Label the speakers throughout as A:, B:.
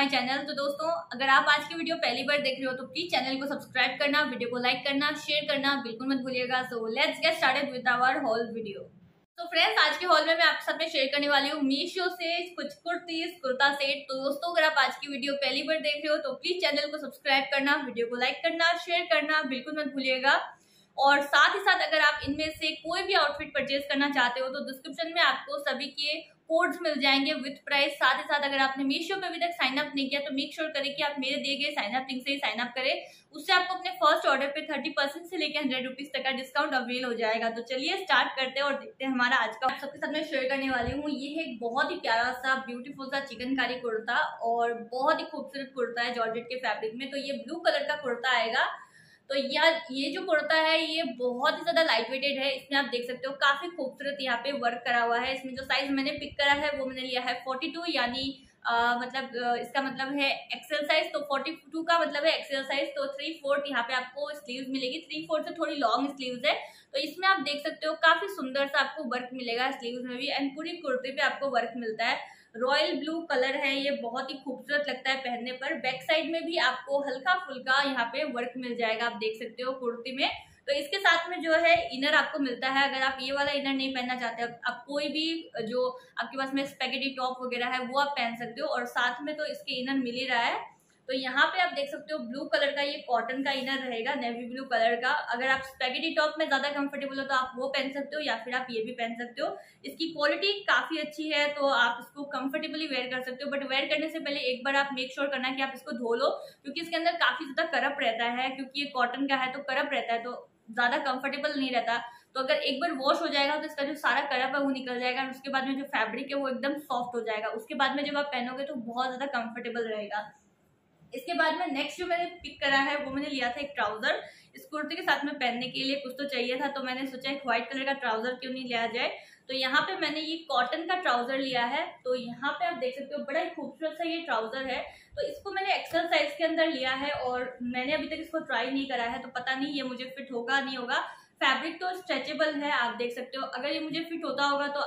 A: My channel. तो दोस्तों, अगर आप आज की वीडियो पहली बार देख रहे हो तो प्लीज चैनल को सब्सक्राइब करना, वीडियो को लाइक करना, शेयर करना बिल्कुल मत भूलिएगा। So let's get started with our haul video. तो फ्रेंड्स, आज के हॉल में मैं आपके साथ में शेयर करने वाली हूँ मीशो से कुछ कुर्तीज, कुर्ता सेट। तो दोस्तों, अगर आप आज की वीडियो पहली बार देख रहे हो तो प्लीज चैनल को सब्सक्राइब करना, वीडियो को लाइक करना, शेयर करना बिल्कुल मत भूलिएगा। और साथ ही साथ अगर आप इनमें से कोई भी आउटफिट परचेज करना चाहते हो तो डिस्क्रिप्शन में आपको सभी के कोड्स मिल जाएंगे विद प्राइस। साथ ही साथ अगर आपने मीशो पे अभी तक साइन अप नहीं किया तो मेक श्योर करें कि आप मेरे दिए गए साइन अप लिंक से ही साइन अप करें। उससे आपको अपने फर्स्ट ऑर्डर पे 30% से लेकर 100 रुपीज तक का डिस्काउंट अवेल हो जाएगा। तो चलिए स्टार्ट करते हैं और देखते हैं हमारा आज का। सबके साथ मैं शेयर करने वाली हूँ, ये है एक बहुत ही प्यारा सा ब्यूटीफुल सा चिकनकारी कुर्ता और बहुत ही खूबसूरत कुर्ता है जॉर्जेट के फैब्रिक में। तो ये ब्लू कलर का कुर्ता आएगा। तो यार, ये जो कुर्ता है ये बहुत ही ज्यादा लाइट वेटेड है। इसमें आप देख सकते हो काफी खूबसूरत यहाँ पे वर्क करा हुआ है। इसमें जो साइज मैंने पिक करा है वो मैंने लिया है 42, यानी इसका मतलब है एक्सेल साइज। तो 42 का मतलब है एक्सेल साइज। तो 3/4 यहाँ पे आपको स्लीव्स मिलेगी। 3/4 से थोड़ी लॉन्ग स्लीव्स है। तो इसमें आप देख सकते हो काफी सुंदर सा आपको वर्क मिलेगा स्लीव्स में भी, एंड पूरी कुर्ते पे आपको वर्क मिलता है। रॉयल ब्लू कलर है, ये बहुत ही खूबसूरत लगता है पहनने पर। बैक साइड में भी आपको हल्का फुल्का यहाँ पे वर्क मिल जाएगा, आप देख सकते हो कुर्ती में। तो इसके साथ में जो है इनर आपको मिलता है। अगर आप ये वाला इनर नहीं पहनना चाहते, आप कोई भी जो आपके पास में स्पेगेटी टॉप वगैरह है वो आप पहन सकते हो, और साथ में तो इसके इनर मिल ही रहा है। तो यहाँ पे आप देख सकते हो ब्लू कलर का ये कॉटन का इनर रहेगा, नेवी ब्लू कलर का। अगर आप स्पेगेटी टॉप में ज्यादा कंफर्टेबल हो तो आप वो पहन सकते हो, या फिर आप ये भी पहन सकते हो। इसकी क्वालिटी काफी अच्छी है तो आप इसको कंफर्टेबली वेयर कर सकते हो। बट वेयर करने से पहले एक बार आप मेक श्योर करना कि आप इसको धो लो, क्योंकि इसके अंदर काफी ज्यादा करप रहता है। क्योंकि ये कॉटन का है तो करप रहता है, तो ज्यादा कंफर्टेबल नहीं रहता। तो अगर एक बार वॉश हो जाएगा तो इसका जो सारा करप है वो निकल जाएगा, और उसके बाद में जो फैब्रिक है वो एकदम सॉफ्ट हो जाएगा। उसके बाद में जब आप पहनोगे तो बहुत ज्यादा कंफर्टेबल रहेगा। इसके बाद में नेक्स्ट जो मैंने पिक करा है वो मैंने लिया था एक ट्राउजर। इस कुर्ते के साथ में पहनने के लिए कुछ तो चाहिए था, तो मैंने सोचा एक व्हाइट कलर का ट्राउजर क्यों नहीं लिया जाए। तो यहाँ पे मैंने ये कॉटन का ट्राउजर लिया है। तो यहाँ पे आप देख सकते हो बड़ा ही खूबसूरत सा ये ट्राउजर है। तो इसको मैंने एक्सेल साइज के अंदर लिया है और मैंने अभी तक इसको ट्राई नहीं करा है, तो पता नहीं ये मुझे फिट होगा नहीं होगा। फैब्रिक तो स्ट्रेचेबल है, आप देख सकते हो। अगर ये मुझे फिट होता होगा तो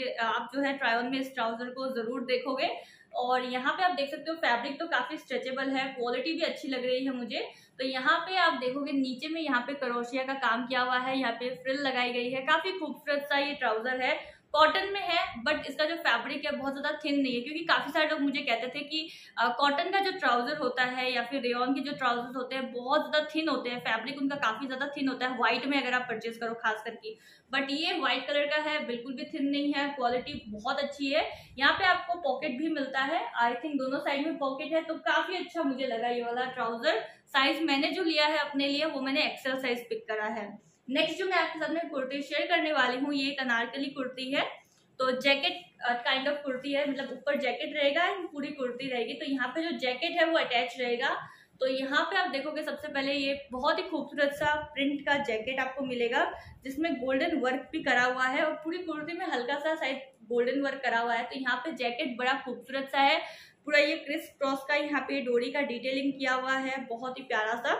A: आप जो है ट्राई ऑन में इस ट्राउजर को जरूर देखोगे। और यहाँ पे आप देख सकते हो फैब्रिक तो काफी स्ट्रेचेबल है, क्वालिटी भी अच्छी लग रही है मुझे। तो यहाँ पे आप देखोगे नीचे में यहाँ पे क्रोशिया का काम किया हुआ है, यहाँ पे फ्रिल लगाई गई है। काफी खूबसूरत सा ये ट्राउजर है, कॉटन में है। बट इसका जो फैब्रिक है बहुत ज्यादा थिन नहीं है, क्योंकि काफी सारे लोग मुझे कहते थे कि कॉटन का जो ट्राउजर होता है या फिर रेयॉन के जो ट्राउजर्स होते हैं बहुत ज्यादा थिन होते हैं, फैब्रिक उनका काफी ज्यादा थिन होता है व्हाइट में अगर आप परचेज करो खास करके। बट ये व्हाइट कलर का है, बिल्कुल भी थिन नहीं है, क्वालिटी बहुत अच्छी है। यहाँ पे आपको पॉकेट भी मिलता है, आई थिंक दोनों साइड में पॉकेट है। तो काफी अच्छा मुझे लगा ये वाला ट्राउजर। साइज मैंने जो लिया है अपने लिए वो मैंने एक्सेल साइज पिक करा है। नेक्स्ट जो मैं आपके साथ में कुर्ती शेयर करने वाली हूँ ये एक अनारकली कुर्ती है। तो जैकेट काइंड ऑफ कुर्ती है, मतलब ऊपर जैकेट रहेगा एंड पूरी कुर्ती रहेगी। तो यहाँ पे जो जैकेट है वो अटैच रहेगा। तो यहाँ पे आप देखोगे सबसे पहले ये बहुत ही खूबसूरत सा प्रिंट का जैकेट आपको मिलेगा, जिसमें गोल्डन वर्क भी करा हुआ है और पूरी कुर्ती में हल्का सा शायद गोल्डन वर्क करा हुआ है। तो यहाँ पे जैकेट बड़ा खूबसूरत सा है, पूरा ये क्रिस क्रॉस का यहाँ पे डोरी का डिटेलिंग किया हुआ है, बहुत ही प्यारा सा,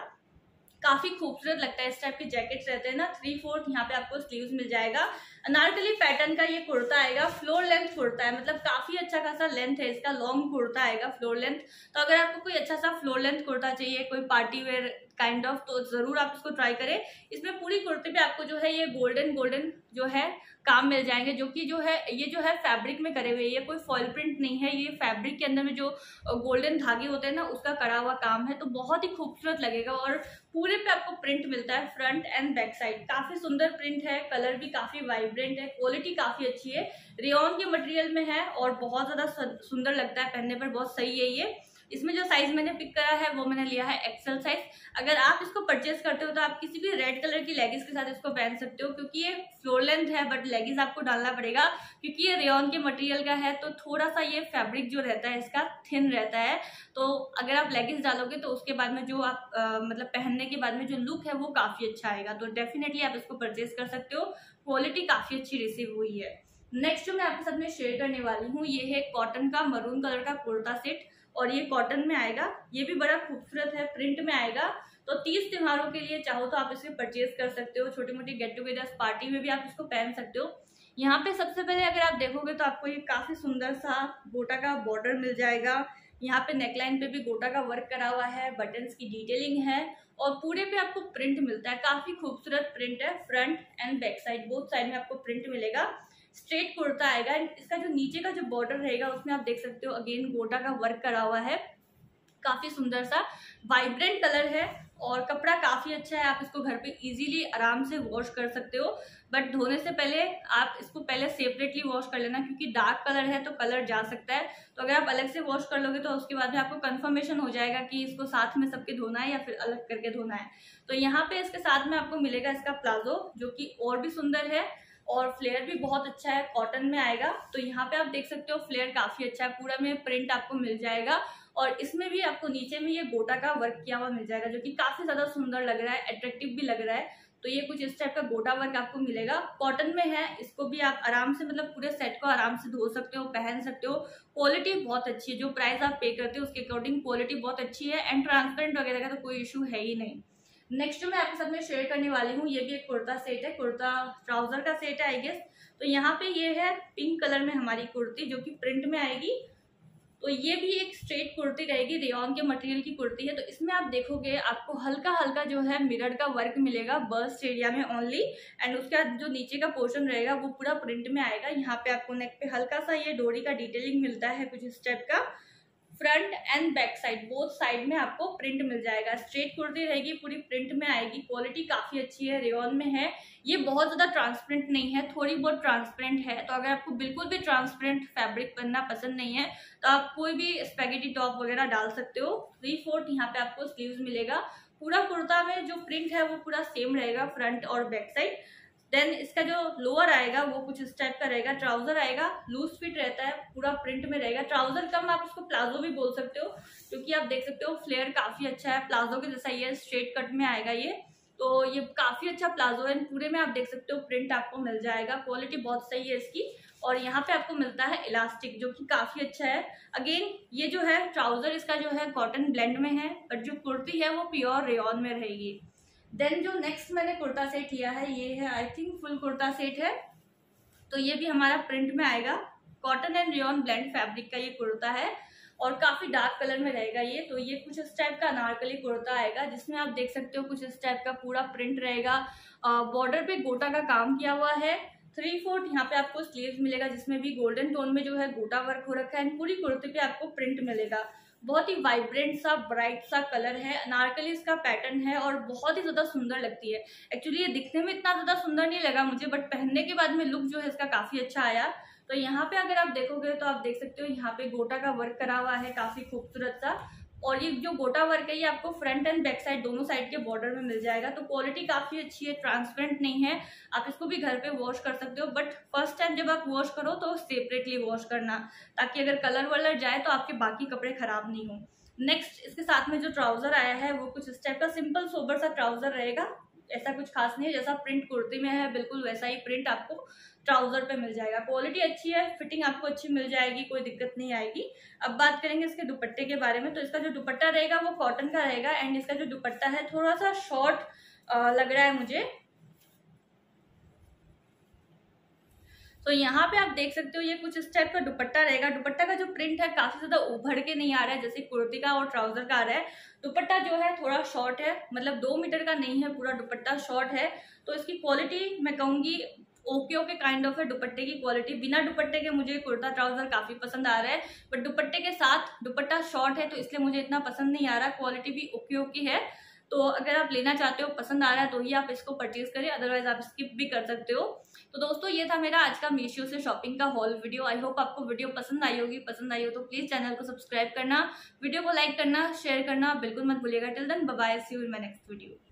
A: काफी खूबसूरत लगता है। इस टाइप के जैकेट्स रहते हैं ना। 3/4 यहाँ पे आपको स्लीव्स मिल जाएगा। अनारकली पैटर्न का ये कुर्ता आएगा, फ्लोर लेंथ कुर्ता है, मतलब काफी अच्छा खासा लेंथ है इसका, लॉन्ग कुर्ता आएगा फ्लोर लेंथ। तो अगर आपको कोई अच्छा सा फ्लोर लेंथ कुर्ता चाहिए, कोई पार्टी वेयर काइंड ऑफ, तो जरूर आप इसको ट्राई करें। इसमें पूरी कुर्ते पे आपको जो है ये गोल्डन जो है काम मिल जाएंगे, जो कि ये जो है फैब्रिक में करे हुए, ये कोई फॉइल प्रिंट नहीं है, ये फैब्रिक के अंदर में जो गोल्डन धागे होते हैं ना उसका करा हुआ काम है। तो बहुत ही खूबसूरत लगेगा और पूरे पे आपको प्रिंट मिलता है फ्रंट एंड बैक साइड। काफी सुंदर प्रिंट है, कलर भी काफी वाइब्रेंट है, क्वालिटी काफी अच्छी है, रेयॉन के मटेरियल में है और बहुत ज्यादा सुंदर लगता है पहनने पर, बहुत सही है ये। इसमें जो साइज मैंने पिक करा है वो मैंने लिया है एक्सेल साइज। अगर आप इसको परचेज करते हो तो आप किसी भी रेड कलर की लेगिंग्स के साथ इसको पहन सकते हो, क्योंकि ये फ्लोर लेंथ है बट लेगिंग्स आपको डालना पड़ेगा, क्योंकि ये रेयॉन के मटेरियल का है। तो थोड़ा सा ये फैब्रिक जो रहता है इसका थिन रहता है। तो अगर आप लेगिंग्स डालोगे तो उसके बाद में जो आप मतलब पहनने के बाद में जो लुक है वो काफी अच्छा आएगा। तो डेफिनेटली आप इसको परचेज कर सकते हो, क्वालिटी काफी अच्छी रिसीव हुई है। नेक्स्ट जो मैं आपके साथ में शेयर करने वाली हूँ ये है कॉटन का मरून कलर का कुर्ता सेट, और ये कॉटन में आएगा। ये भी बड़ा खूबसूरत है, प्रिंट में आएगा। तो 30 त्योहारों के लिए चाहो तो आप इसे परचेज कर सकते हो, छोटी मोटी गेट टुगेदर पार्टी में भी आप इसको पहन सकते हो। यहाँ पे सबसे पहले अगर आप देखोगे तो आपको ये काफी सुंदर सा गोटा का बॉर्डर मिल जाएगा। यहाँ पे नेकलाइन पे भी गोटा का वर्क करा हुआ है, बटन्स की डिटेलिंग है और पूरे पे आपको प्रिंट मिलता है। काफी खूबसूरत प्रिंट है, front and back side both side में आपको प्रिंट मिलेगा। स्ट्रेट कुर्ता आएगा। इसका जो नीचे का जो बॉर्डर रहेगा उसमें आप देख सकते हो अगेन गोटा का वर्क करा हुआ है। काफी सुंदर सा वाइब्रेंट कलर है और कपड़ा काफी अच्छा है। आप इसको घर पे इजीली आराम से वॉश कर सकते हो, बट धोने से पहले आप इसको पहले सेपरेटली वॉश कर लेना, क्योंकि डार्क कलर है तो कलर जा सकता है। तो अगर आप अलग से वॉश कर लोगे तो उसके बाद में आपको कंफर्मेशन हो जाएगा कि इसको साथ में सबके धोना है या फिर अलग करके धोना है। तो यहाँ पे इसके साथ में आपको मिलेगा इसका प्लाजो, जो कि और भी सुंदर है और फ्लेयर भी बहुत अच्छा है, कॉटन में आएगा। तो यहाँ पे आप देख सकते हो फ्लेयर काफी अच्छा है, पूरा में प्रिंट आपको मिल जाएगा और इसमें भी आपको नीचे में ये गोटा का वर्क किया हुआ मिल जाएगा, जो कि काफी ज्यादा सुंदर लग रहा है, अट्रैक्टिव भी लग रहा है। तो ये कुछ इस टाइप का गोटा वर्क आपको मिलेगा, कॉटन में है। इसको भी आप आराम से मतलब पूरे सेट को आराम से धो सकते हो, पहन सकते हो। क्वालिटी बहुत अच्छी है, जो प्राइस आप पे करते हो उसके अकॉर्डिंग क्वालिटी बहुत अच्छी है एंड ट्रांसपेरेंट वगैरह का तो कोई इशू है ही नहीं। नेक्स्ट मैं आपके साथ में शेयर करने वाली हूँ, ये भी एक कुर्ता सेट है, कुर्ता ट्राउजर का सेट है आई गेस। तो यहाँ पे ये है पिंक कलर में हमारी कुर्ती, जो कि प्रिंट में आएगी। तो ये भी एक स्ट्रेट कुर्ती रहेगी, रेयॉन के मटेरियल की कुर्ती है। तो इसमें आप देखोगे आपको हल्का हल्का जो है मिरर का वर्क मिलेगा बस्ट एरिया में ओनली, एंड उसका जो नीचे का पोर्शन रहेगा वो पूरा प्रिंट में आएगा। यहाँ पे आपको नेक पे हल्का सा ये डोरी का डिटेलिंग मिलता है कुछ इस टाइप का। Front and back side both side में आपको प्रिंट मिल जाएगा। स्ट्रेट कुर्ती रहेगी, पूरी प्रिंट में आएगी, क्वालिटी काफी अच्छी है, रेयॉन में है। ये बहुत ज्यादा ट्रांसपेरेंट नहीं है, थोड़ी बहुत ट्रांसपेरेंट है। तो अगर आपको बिल्कुल भी ट्रांसपेरेंट फैब्रिक पहनना पसंद नहीं है तो आप कोई भी स्पेगेटी टॉप वगैरह डाल सकते हो। 3/4 यहाँ पे आपको स्लीव्स मिलेगा। पूरा कुर्ता में जो प्रिंट है वो पूरा सेम रहेगा फ्रंट और बैक साइड। देन इसका जो लोअर आएगा वो कुछ इस टाइप का रहेगा। ट्राउजर आएगा, लूज फिट रहता है, पूरा प्रिंट में रहेगा। ट्राउजर कम आप इसको प्लाजो भी बोल सकते हो, क्योंकि आप देख सकते हो फ्लेयर काफी अच्छा है, प्लाजो के जैसा ये स्ट्रेट कट में आएगा ये। तो ये काफी अच्छा प्लाजो है, पूरे में आप देख सकते हो प्रिंट आपको मिल जाएगा, क्वालिटी बहुत सही है इसकी। और यहाँ पे आपको मिलता है इलास्टिक, जो कि काफी अच्छा है। अगेन ये जो है ट्राउजर इसका जो है कॉटन ब्लेंड में है, बट जो कुर्ती है वो प्योर रेयॉन में रहेगी। देन जो नेक्स्ट मैंने कुर्ता सेट लिया है ये है I think full kurta set है। तो ये भी हमारा प्रिंट में आएगा, cotton and rayon blend fabric का ये कुर्ता है और काफी डार्क कलर में रहेगा ये। तो ये कुछ इस टाइप का अनारकली कुर्ता आएगा, जिसमें आप देख सकते हो कुछ इस टाइप का पूरा प्रिंट रहेगा। बॉर्डर पे गोटा का काम किया हुआ है। 3/4 यहाँ पे आपको स्लीव्स मिलेगा, जिसमें भी गोल्डन टोन में जो है गोटा वर्क हो रखा है एंड पूरी कुर्ती पे आपको प्रिंट मिलेगा। बहुत ही वाइब्रेंट सा ब्राइट सा कलर है, अनारकली इसका पैटर्न है और बहुत ही ज्यादा सुंदर लगती है। एक्चुअली ये दिखने में इतना ज्यादा सुंदर नहीं लगा मुझे, बट पहनने के बाद में लुक जो है इसका काफी अच्छा आया। तो यहाँ पे अगर आप देखोगे तो आप देख सकते हो यहाँ पे गोटा का वर्क करा हुआ है काफी खूबसूरत सा। और ये जो गोटा वर्क है ये आपको फ्रंट एंड बैक साइड दोनों साइड के बॉर्डर में मिल जाएगा। तो क्वालिटी काफी अच्छी है, ट्रांसपेरेंट नहीं है, आप इसको भी घर पे वॉश कर सकते हो। बट फर्स्ट टाइम जब आप वॉश करो तो सेपरेटली वॉश करना, ताकि अगर कलर वलर जाए तो आपके बाकी कपड़े खराब नहीं हो। नेक्स्ट इसके साथ में जो ट्राउजर आया है वो कुछ इस टाइप का सिंपल सोबर सा ट्राउजर रहेगा, ऐसा कुछ खास नहीं है। जैसा प्रिंट कुर्ती में है बिल्कुल वैसा ही प्रिंट आपको ट्राउजर पे मिल जाएगा। क्वालिटी अच्छी है, फिटिंग आपको अच्छी मिल जाएगी, कोई दिक्कत नहीं आएगी। अब बात करेंगे इसके दुपट्टे के बारे में। तो इसका जो दुपट्टा रहेगा वो कॉटन का रहेगा एंड इसका जो दुपट्टा है थोड़ा सा शॉर्ट लग रहा है मुझे। तो यहाँ पे आप देख सकते हो ये कुछ इस टाइप का दुपट्टा रहेगा। दुपट्टा का जो प्रिंट है काफी ज्यादा उभड़ के नहीं आ रहा है जैसे कुर्ती का और ट्राउजर का आ रहा है। दुपट्टा जो है थोड़ा शॉर्ट है, मतलब 2 मीटर का नहीं है, पूरा दुपट्टा शॉर्ट है। तो इसकी क्वालिटी मैं कहूंगी ओके ओके काइंड ऑफ है दुपट्टे की क्वालिटी। बिना दुपट्टे के मुझे कुर्ता ट्राउजर काफी पसंद आ रहा है, बट दुपट्टे के साथ दुपट्टा शॉर्ट है तो इसलिए मुझे इतना पसंद नहीं आ रहा। क्वालिटी भी ओके ओके है, तो अगर आप लेना चाहते हो, पसंद आ रहा है तो ही आप इसको परचेज करें, अदरवाइज आप स्किप भी कर सकते हो। तो दोस्तों ये था मेरा आज का मीशो से शॉपिंग का हॉल वीडियो। आई होप आपको वीडियो पसंद आई होगी। पसंद आई हो तो प्लीज चैनल को सब्सक्राइब करना, वीडियो को लाइक करना, शेयर करना बिल्कुल मत भूलिएगा। Till then bye bye, see you in my next video.